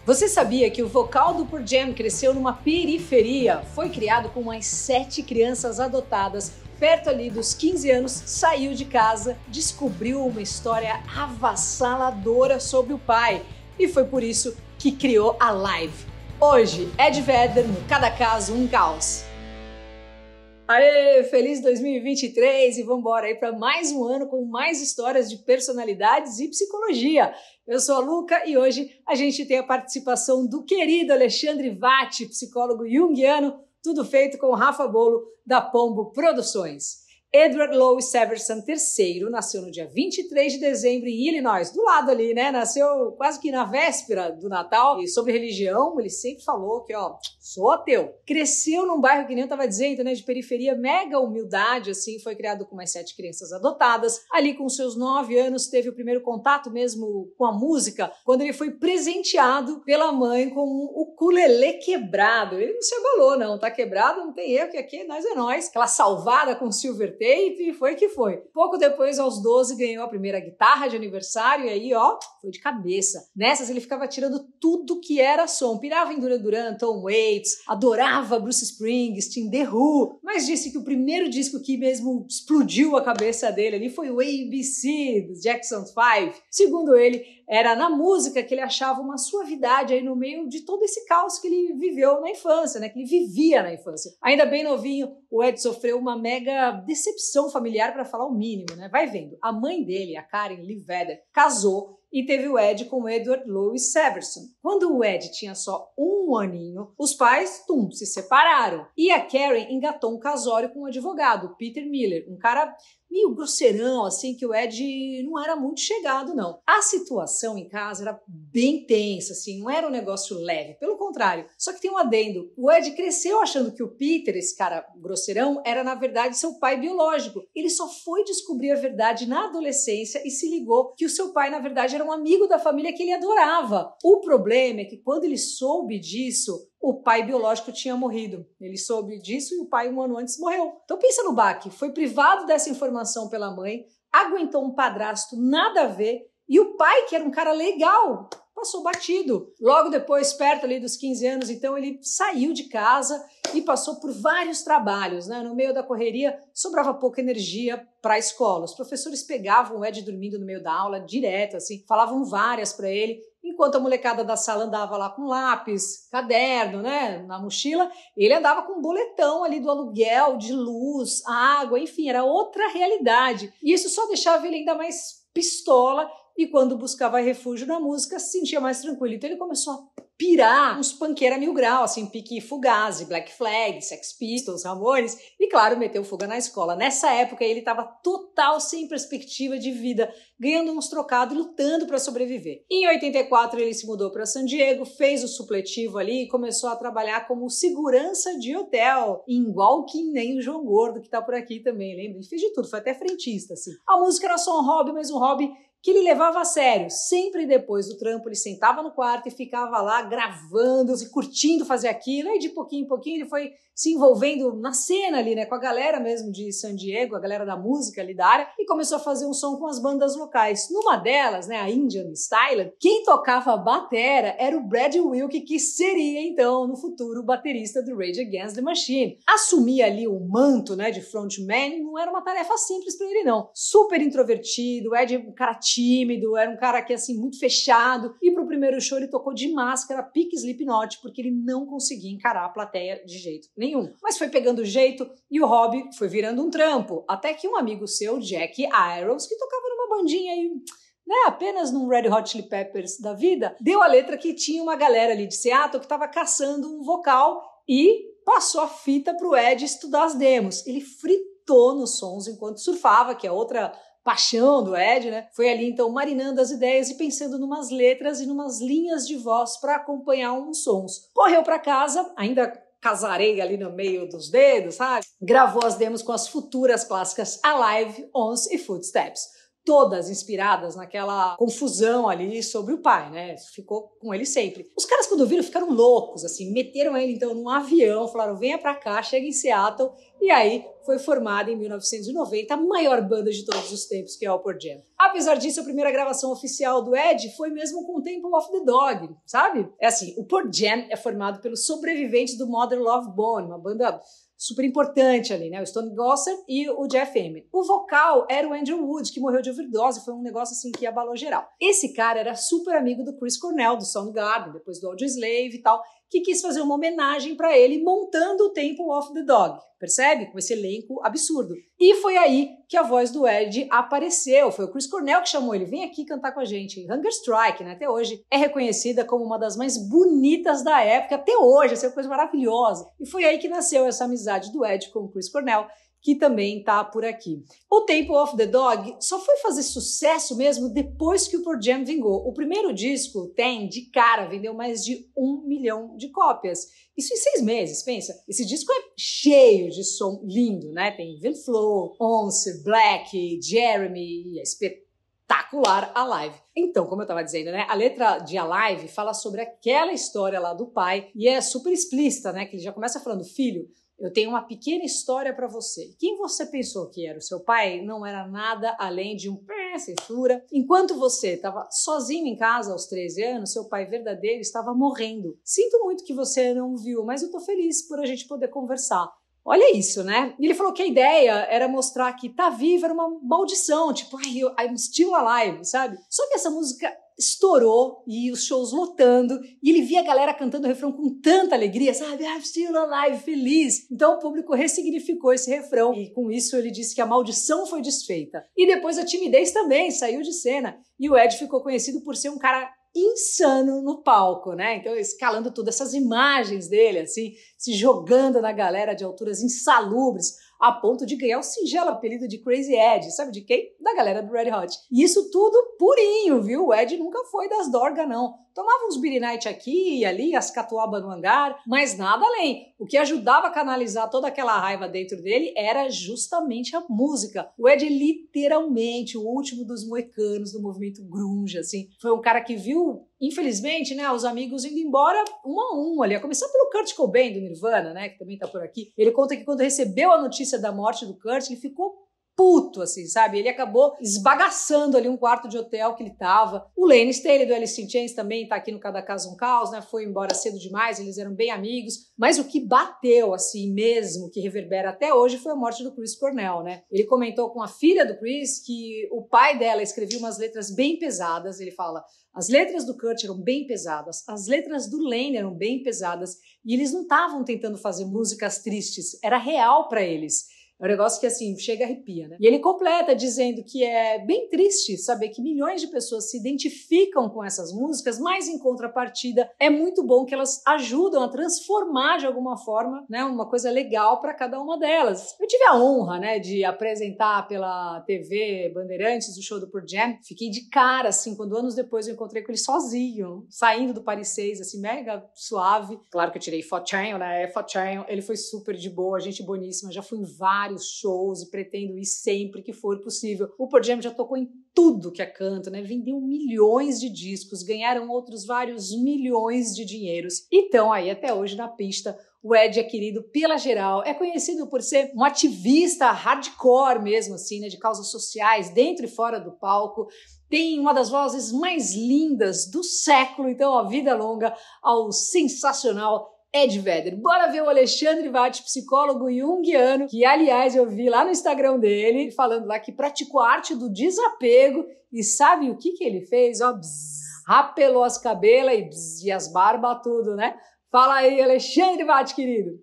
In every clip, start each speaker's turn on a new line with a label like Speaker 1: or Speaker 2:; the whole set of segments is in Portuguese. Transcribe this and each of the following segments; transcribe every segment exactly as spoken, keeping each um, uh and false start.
Speaker 1: Você sabia que o vocal do Pearl Jam cresceu numa periferia? Foi criado com mais sete crianças adotadas. Perto ali dos quinze anos, saiu de casa, descobriu uma história avassaladora sobre o pai. E foi por isso que criou a Live. Hoje, Ed Vedder no Cada Caso um Caos. Aê, feliz dois mil e vinte e três e vamos embora aí para mais um ano com mais histórias de personalidades e psicologia. Eu sou a Luca e hoje a gente tem a participação do querido Alexandre Vatti, psicólogo junguiano, tudo feito com o Rafa Bolo da Pombo Produções. Edward Louis Severson terceiro nasceu no dia vinte e três de dezembro em Illinois, do lado ali, né? Nasceu quase que na véspera do Natal. E sobre religião, ele sempre falou que, ó, sou ateu. Cresceu num bairro, que nem eu tava dizendo, né? De periferia, mega humildade, assim. Foi criado com mais sete crianças adotadas. Ali, com seus nove anos, teve o primeiro contato mesmo com a música, quando ele foi presenteado pela mãe com um ukulele quebrado. Ele não se abalou, não. Tá quebrado, não tem erro, que aqui nós é nós. Aquela salvada com silver tape, e foi que foi. Pouco depois, aos doze, ganhou a primeira guitarra de aniversário e aí, ó, foi de cabeça. Nessas, ele ficava tirando tudo que era som. Pirava em Duran Duran, Tom Waits, adorava Bruce Springsteen, The Who, mas disse que o primeiro disco que mesmo explodiu a cabeça dele ali foi o A B C, dos Jackson five. Segundo ele, era na música que ele achava uma suavidade aí no meio de todo esse caos que ele viveu na infância, né? Que ele vivia na infância. Ainda bem novinho, o Ed sofreu uma mega decepção familiar, para falar o mínimo, né? Vai vendo. A mãe dele, a Karen Lee Vedder, casou e teve o Ed com o Edward Louis Severson. Quando o Ed tinha só um aninho, os pais, tum, se separaram. E a Karen engatou um casório com um advogado, Peter Miller, um cara meio grosseirão, assim, que o Ed não era muito chegado, não. A situação em casa era bem tensa, assim, não era um negócio leve, pelo contrário. Só que tem um adendo. O Ed cresceu achando que o Peter, esse cara grosseirão, era, na verdade, seu pai biológico. Ele só foi descobrir a verdade na adolescência e se ligou que o seu pai, na verdade, era um amigo da família que ele adorava. O problema é que quando ele soube disso, o pai biológico tinha morrido. Ele soube disso e o pai um ano antes morreu. Então pensa no baque. Foi privado dessa informação pela mãe, aguentou um padrasto nada a ver e o pai, que era um cara legal, passou batido. Logo depois, perto ali dos quinze anos, então ele saiu de casa e passou por vários trabalhos, né? No meio da correria, sobrava pouca energia para a escola. Os professores pegavam o Ed dormindo no meio da aula, direto, assim, falavam várias para ele, enquanto a molecada da sala andava lá com lápis, caderno, né, na mochila, ele andava com um boletão ali do aluguel, de luz, água, enfim, era outra realidade. E isso só deixava ele ainda mais pistola, e quando buscava refúgio na música, se sentia mais tranquilo. Então ele começou a pirar uns panqueira mil grau, assim, pique Fugazi, Black Flag, Sex Pistols, Ramones, e claro, meteu fuga na escola. Nessa época ele estava total sem perspectiva de vida, ganhando uns trocados e lutando para sobreviver. Em oitenta e quatro ele se mudou para San Diego, fez o supletivo ali e começou a trabalhar como segurança de hotel, igual que nem o João Gordo, que tá por aqui também, lembra? Ele fez de tudo, foi até frentista, assim. A música era só um hobby, mas um hobby que ele levava a sério. Sempre depois do trampo ele sentava no quarto e ficava lá gravando e curtindo fazer aquilo, e de pouquinho em pouquinho ele foi se envolvendo na cena ali, né, com a galera mesmo de San Diego, a galera da música ali da área, e começou a fazer um som com as bandas locais. Numa delas, né, a Indian Style, quem tocava a batera era o Brad Wilk, que seria então no futuro o baterista do Rage Against the Machine. Assumir ali o manto, né, de frontman não era uma tarefa simples para ele, não. Super introvertido, o Ed um cara tímido, era um cara que assim muito fechado, e pro primeiro show ele tocou de máscara, pique Slipknot, porque ele não conseguia encarar a plateia de jeito nenhum. Mas foi pegando jeito e o hobby foi virando um trampo, até que um amigo seu, Jack Irons, que tocava numa bandinha aí, né, apenas num Red Hot Chili Peppers da vida, deu a letra que tinha uma galera ali de Seattle que estava caçando um vocal e passou a fita pro Ed estudar as demos. Ele fritou nos sons enquanto surfava, que é outra paixão do Ed, né? Foi ali então marinando as ideias e pensando numas letras e numas linhas de voz para acompanhar uns sons. Correu para casa, ainda casarei ali no meio dos dedos, sabe? Gravou as demos com as futuras clássicas Alive, Ons e Footsteps. todas inspiradas naquela confusão ali sobre o pai, né? Ficou com ele sempre. Os caras, quando viram, ficaram loucos, assim, meteram ele então num avião, falaram, venha pra cá, chega em Seattle, e aí foi formada em mil novecentos e noventa a maior banda de todos os tempos, que é o Pearl Jam. Apesar disso, a primeira gravação oficial do Ed foi mesmo com o Temple of the Dog, sabe? É assim, o Pearl Jam é formado pelos sobreviventes do Mother Love Bone, uma banda super importante ali, né? O Stone Gossard e o Jeff Ament. O vocal era o Andrew Wood, que morreu de overdose, foi um negócio assim que abalou geral. Esse cara era super amigo do Chris Cornell, do Soundgarden, depois do Audioslave e tal, que quis fazer uma homenagem para ele montando o Temple of the Dog, percebe? Com esse elenco absurdo. E foi aí que a voz do Ed apareceu, foi o Chris Cornell que chamou ele, vem aqui cantar com a gente. Hunger Strike, né, até hoje, é reconhecida como uma das mais bonitas da época, até hoje, essa é uma coisa maravilhosa. E foi aí que nasceu essa amizade do Ed com o Chris Cornell, que também tá por aqui. O Temple of the Dog só foi fazer sucesso mesmo depois que o Pearl Jam vingou. O primeiro disco, Tem, de cara, vendeu mais de um milhão de cópias. Isso em seis meses, pensa. Esse disco é cheio de som lindo, né? Tem Even Flow, Once, Black, Jeremy, é espetacular Alive. Então, como eu tava dizendo, né? A letra de Alive fala sobre aquela história lá do pai e é super explícita, né? Que ele já começa falando, filho, eu tenho uma pequena história para você. Quem você pensou que era o seu pai não era nada além de um pé, censura. Enquanto você estava sozinho em casa aos treze anos, seu pai verdadeiro estava morrendo. Sinto muito que você não viu, mas eu tô feliz por a gente poder conversar. Olha isso, né? E ele falou que a ideia era mostrar que tá vivo era uma maldição, tipo, ai, I'm still alive, sabe? Só que essa música estourou e os shows lotando e ele via a galera cantando o refrão com tanta alegria, sabe? I'm still alive, feliz. Então o público ressignificou esse refrão e com isso ele disse que a maldição foi desfeita. E depois a timidez também saiu de cena e o Ed ficou conhecido por ser um cara insano no palco, né? Então escalando tudo, essas imagens dele assim, se jogando na galera de alturas insalubres, a ponto de ganhar o singelo apelido de Crazy Ed, sabe de quem? Da galera do Red Hot. E isso tudo purinho, viu? O Ed nunca foi das dorgas, não. Tomava uns Beer Night aqui e ali, as catuaba no hangar, mas nada além. O que ajudava a canalizar toda aquela raiva dentro dele era justamente a música. O Ed é literalmente o último dos moicanos do movimento grunge, assim. Foi um cara que viu, infelizmente, né, os amigos indo embora um a um ali. A começar pelo Kurt Cobain do Nirvana, né, que também tá por aqui. Ele conta que quando recebeu a notícia da morte do Kurt, ele ficou puto, assim, sabe? Ele acabou esbagaçando ali um quarto de hotel que ele tava. O Lane Staley do Alice in Chains também tá aqui no Cada Caso um Caos, né? Foi embora cedo demais, eles eram bem amigos. Mas o que bateu, assim, mesmo, que reverbera até hoje, foi a morte do Chris Cornell, né? Ele comentou com a filha do Chris que o pai dela escrevia umas letras bem pesadas. Ele fala, as letras do Kurt eram bem pesadas, as letras do Lane eram bem pesadas e eles não estavam tentando fazer músicas tristes, era real para eles. É um negócio que, assim, chega a arrepia, né? E ele completa dizendo que é bem triste saber que milhões de pessoas se identificam com essas músicas, mas, em contrapartida, é muito bom que elas ajudam a transformar, de alguma forma, né, uma coisa legal para cada uma delas. Eu tive a honra, né, de apresentar pela T V Bandeirantes o show do Pearl Jam. Fiquei de cara, assim, quando anos depois eu encontrei com ele sozinho, saindo do Paris seis, assim, mega suave. Claro que eu tirei fotinho, né? Fotinho. Ele foi super de boa, gente boníssima. Já fui em vários shows e pretendo ir sempre que for possível. O Pearl Jam já tocou em tudo que é canto, né? Vendeu milhões de discos, ganharam outros vários milhões de dinheiros e estão aí até hoje na pista. O Ed é querido pela geral, é conhecido por ser um ativista hardcore mesmo, assim, né? De causas sociais, dentro e fora do palco. Tem uma das vozes mais lindas do século, então, ó, vida longa ao sensacional Ed Vedder. Bora ver o Alexandre Vatti, psicólogo junguiano, que, aliás, eu vi lá no Instagram dele, falando lá que praticou a arte do desapego e sabe o que que ele fez? Ó, bzz, rapelou as cabelas e, bzz, e as barbas, tudo, né? Fala aí, Alexandre Vatti, querido.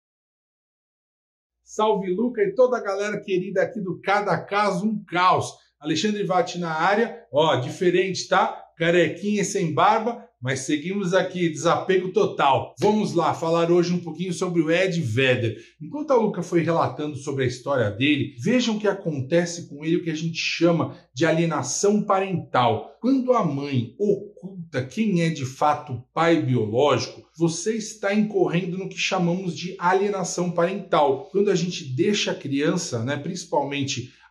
Speaker 2: Salve, Luca e toda a galera querida aqui do Cada Caso um Caos. Alexandre Vatti na área, ó, diferente, tá? Carequinha sem barba, mas seguimos aqui, desapego total. Vamos lá, falar hoje um pouquinho sobre o Ed Vedder. Enquanto a Luca foi relatando sobre a história dele, vejam o que acontece com ele, o que a gente chama de alienação parental. Quando a mãe oculta quem é de fato o pai biológico, você está incorrendo no que chamamos de alienação parental. Quando a gente deixa a criança, né, principalmente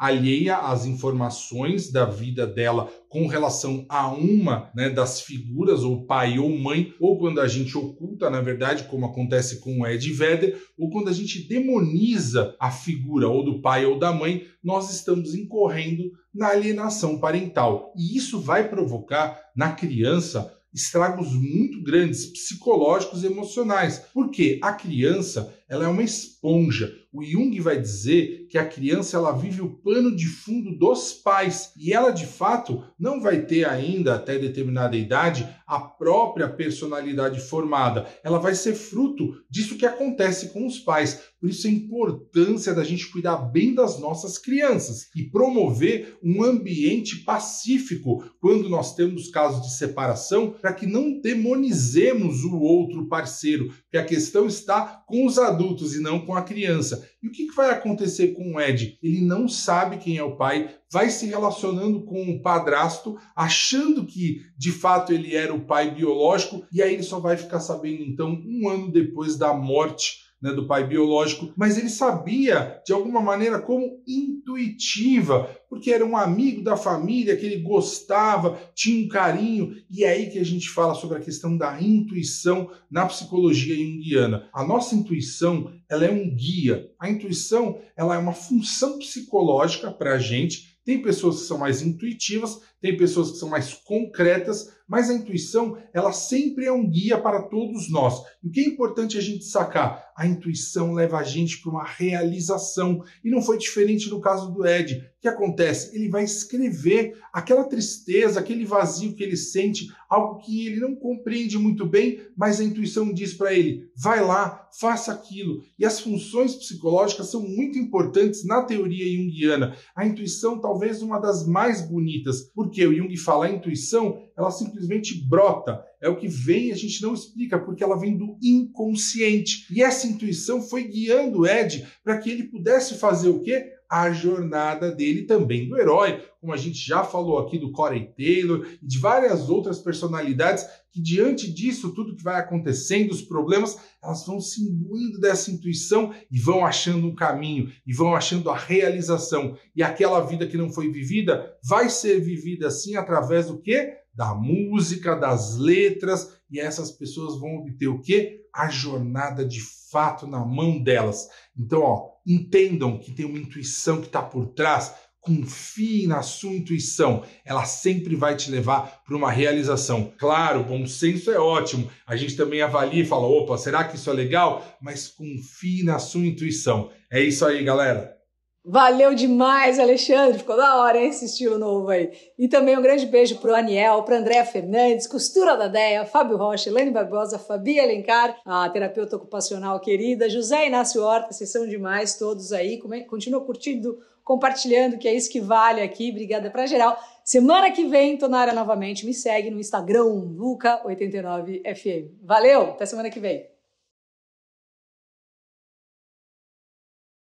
Speaker 2: alheia às informações da vida dela com relação a uma, né, das figuras, ou pai ou mãe, ou quando a gente oculta, na verdade, como acontece com o Ed Vedder, ou quando a gente demoniza a figura ou do pai ou da mãe, nós estamos incorrendo na alienação parental. E isso vai provocar na criança estragos muito grandes, psicológicos e emocionais. Porque a criança, ela é uma esponja. O Jung vai dizer que a criança, ela vive o pano de fundo dos pais. E ela, de fato, não vai ter ainda, até determinada idade, a própria personalidade formada. Ela vai ser fruto disso que acontece com os pais. Por isso a importância da gente cuidar bem das nossas crianças e promover um ambiente pacífico quando nós temos casos de separação, para que não demonizemos o outro parceiro, porque a questão está com os adultos e não com a criança. E o que vai acontecer com o Ed? Ele não sabe quem é o pai, vai se relacionando com o padrasto, achando que de fato ele era o pai biológico, e aí ele só vai ficar sabendo então um ano depois da morte, né, do pai biológico, mas ele sabia de alguma maneira como intuitiva, porque era um amigo da família que ele gostava, tinha um carinho, e é aí que a gente fala sobre a questão da intuição na psicologia junguiana. A nossa intuição, ela é um guia. A intuição, ela é uma função psicológica para a gente. Tem pessoas que são mais intuitivas, tem pessoas que são mais concretas, mas a intuição, ela sempre é um guia para todos nós. E o que é importante a gente sacar? A intuição leva a gente para uma realização. E não foi diferente no caso do Ed. O que acontece? Ele vai escrever aquela tristeza, aquele vazio que ele sente, algo que ele não compreende muito bem, mas a intuição diz para ele, vai lá, faça aquilo. E as funções psicológicas são muito importantes na teoria junguiana. A intuição talvez uma das mais bonitas, porque o Jung fala, a intuição, ela simplesmente brota. É o que vem e a gente não explica, porque ela vem do inconsciente. E essa intuição foi guiando o Ed para que ele pudesse fazer o quê? A jornada dele também do herói, como a gente já falou aqui do Corey Taylor e de várias outras personalidades que diante disso, tudo que vai acontecendo, os problemas, elas vão se imbuindo dessa intuição e vão achando um caminho, e vão achando a realização. E aquela vida que não foi vivida vai ser vivida assim através do quê? Da música, das letras, e essas pessoas vão obter o quê? A jornada de fato na mão delas. Então, ó, entendam que tem uma intuição que está por trás. Confie na sua intuição, ela sempre vai te levar para uma realização. Claro, bom senso é ótimo, a gente também avalia e fala, opa, será que isso é legal? Mas confie na sua intuição. É isso aí, galera.
Speaker 1: Valeu demais, Alexandre, ficou da hora, hein, esse estilo novo aí. E também um grande beijo pro Aniel, pro Andréa Fernandes, Costura da Deia, Fábio Rocha, Elaine Barbosa, Fabi Alencar, a terapeuta ocupacional querida, José Inácio Horta, vocês são demais todos aí, continua curtindo, compartilhando, que é isso que vale aqui, obrigada pra geral. Semana que vem tô na área novamente, me segue no Instagram, Luca oitenta e nove F M. Valeu, até semana que vem.